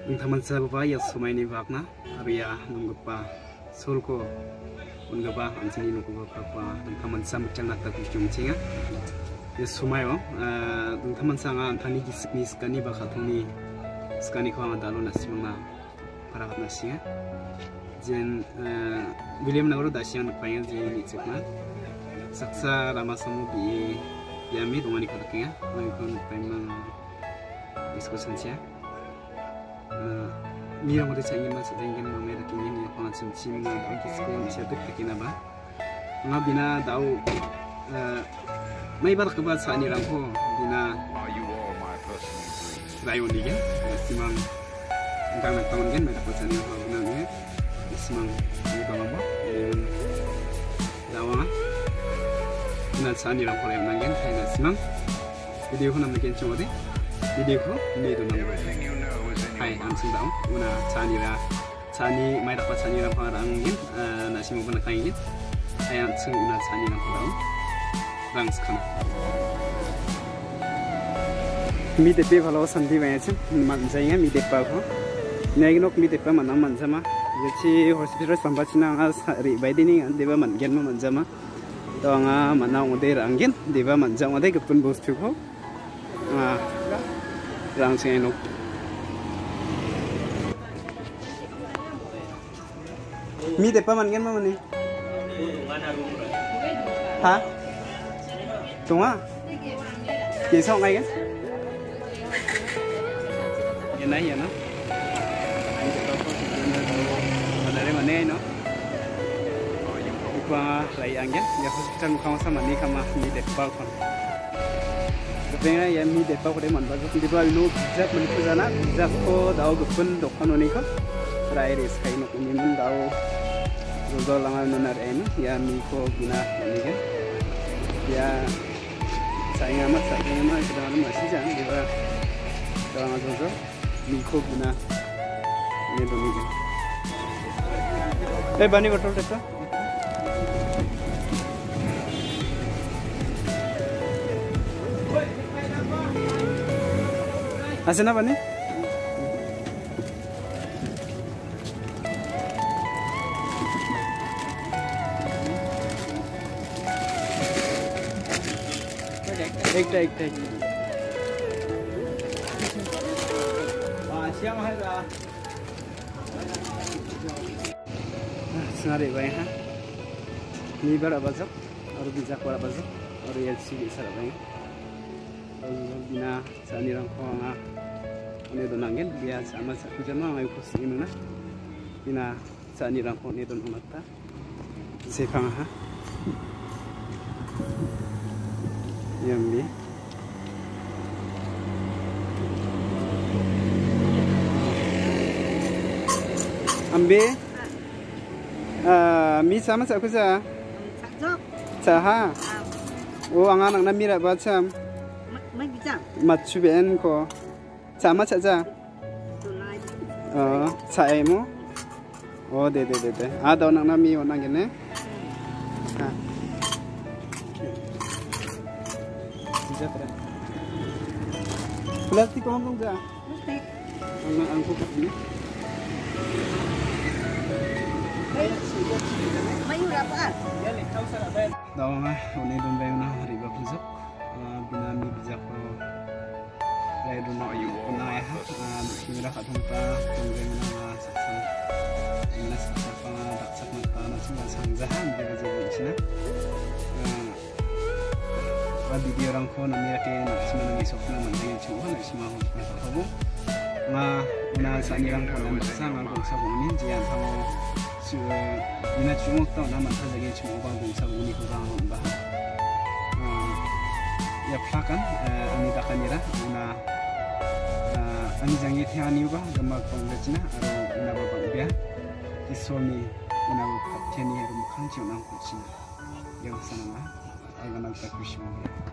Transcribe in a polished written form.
Nungtaman sababa ya sumaini bakna aria nunggupa sulko unggupa ansini nunggupa pa nungtaman samcang natak jumcinga ya sumayo nungtaman sanga antani gisni skani bakatuni skani ko andalo nasimna paragat nasinga jen William Nagro dasyang nagpayang jen itsekna saksa ramasamu bi yami dongani kadakinga nangkon nagpayang diskusansia Mira mo sa ingin mas dengan mamera kini ni apa macam cim na bagi sekolah bisa dekat ba nga bina daw may barak ba sa ni rangko bina rayon diga simang angkang nagtawon gen may dapat sa ni bina ni simang ni bangabo dawa bina sa ni rangko rayon nangen kaya simang video ko naman gen chumode video ko ni do nang Hai, langsung tahu. Una cani mai dapat cani orang parangin, nasi mau pernah kain. Hai, langsung una cani orang parang, rang sekarang. Mi depe kalau sandi banyak, manjanya mi depa ko. Nagi nok mi depa mana manjama. Jadi hospital sampai cina as hari bayi ini deba mangen manjama. Doanga mana ngode rangin, deba manjama ngode kepun bos tu ko. Langsung enok. Mi depa mangen mana ni? Hah? Tunga? Kisah ngai kan? Yang lain ya no? Mana ada mana no? Ipa lagi angin, ya hospital muka sama ni kama mi depa kon. Kepengen ya mi depa ko deman bagus mi depa inu jat menipu jana, jat ko daw gupun dokan oni ko. Terakhir sekali nak ini mun daw Zozo langan nunar enu ya miko guna ini kan ya saya amat sedang masih jangan dia dalam Zozo miko guna ini demi kan bani botol itu asana bani एक siang hai ra sengaja baik ha ni bara bazak और bijak bara bazak और ये sih sara baik bina sani rang ko nga ne do nangen dia sama jama ngai ko sini na bina sani rang ko ne do nata sepang ha Yummy. Ambe, mi sama siapa sah? Sah. Oh, angan anak mira macam. Macam ben ko. Sama saja. Saya emu. Oh, deh. Ada anak mi orang gini. Plastik kau enggak? Plastik. Angkut ini. Mayu berapaan? Dawang ini domba yang riba busuk, bina mi bijak ko. Lay dona ayu, na ya. Mira katumpa, domba yang saksan. Ina saksa pa daksak mata na sangzahan dia jadi sini. Video orang ko na mira ke nak semua ngi sok na mandai chuha na semua ho na ko ma una sa ni rang ko na sa ma ko sa ko ni jian ha mo su ina chumo to na man sa ge chumo ba ko sa uni ko ba ba ya plakan ani ta kanira una ani jangi thani ba gama ko ngachina aro ina ba ba bia isomi una ko theni ro khang chu na ko china yang sana na ai ga na ta ku shi